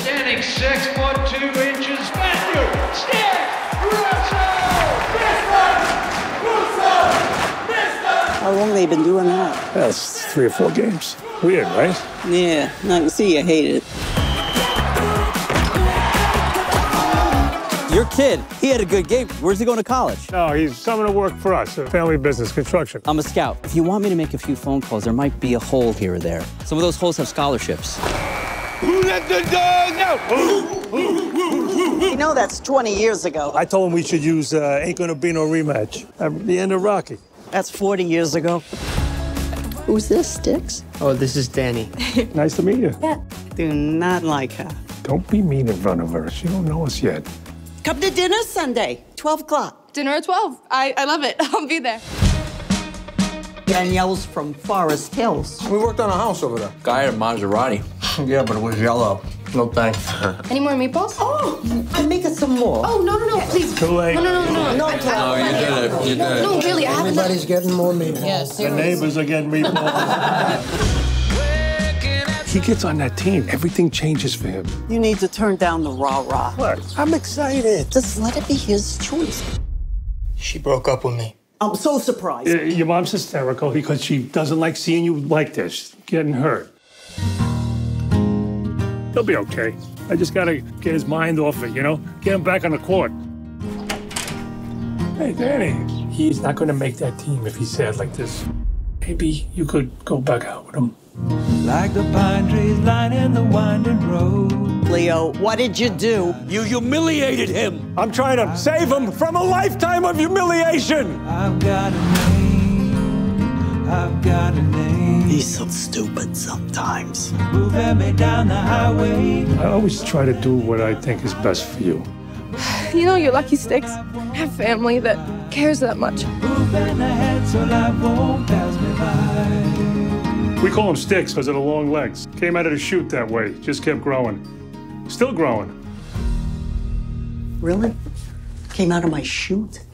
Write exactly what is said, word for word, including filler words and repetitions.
Standing six foot two inches, Matthew Stick Russo! Russo! How long have they been doing that? That's three or four games. Weird, right? Yeah, I can see you hate it. Your kid, he had a good game. Where's he going to college? No, he's coming to work for us, a family business, construction. I'm a scout. If you want me to make a few phone calls, there might be a hole here or there. Some of those holes have scholarships. Who let the dog out? You know that's twenty years ago. I told him we should use uh, Ain't Gonna Be No Rematch at the end of Rocky. That's forty years ago. Who's this, Sticks? Oh, this is Danny. Nice to meet you. Yeah. Do not like her. Don't be mean in front of her. She don't know us yet. Come to dinner Sunday, twelve o'clock. Dinner at twelve. I, I love it. I'll be there. Danielle's from Forest Hills. We worked on a house over there. Guy had a Maserati. Yeah, but it was yellow. No thanks. Any more meatballs? Oh, I'm making some more. Oh, no, no, no, please. Too late. No, no, no, no. No, I, I, no, I, you did it. You no, did it. no, really, I haven't. Everybody's getting more meatballs. Yes, The neighbors are getting meatballs. He gets on that team. Everything changes for him. You need to turn down the rah-rah. What? I'm excited. Just let it be his choice. She broke up with me. I'm so surprised. Y- Your mom's hysterical because she doesn't like seeing you like this, getting hurt. He'll be okay. I just gotta get his mind off it, you know? Get him back on the court. Hey, Danny, he's not gonna make that team if he's sad like this. Maybe you could go back out with him. Like the pine trees lining the winding road. Leo, what did you do? You humiliated him. I'm trying to save him from a lifetime of humiliation. I've got a name. I've got a name. He's so stupid sometimes. Moving me down the highway. I always try to do what I think is best for you. You know, you're lucky, Sticks. Have family that cares that much. Moving ahead so life won't pass me by. We call them sticks because of the long legs. Came out of the chute that way. Just kept growing. Still growing. Really? Came out of my chute?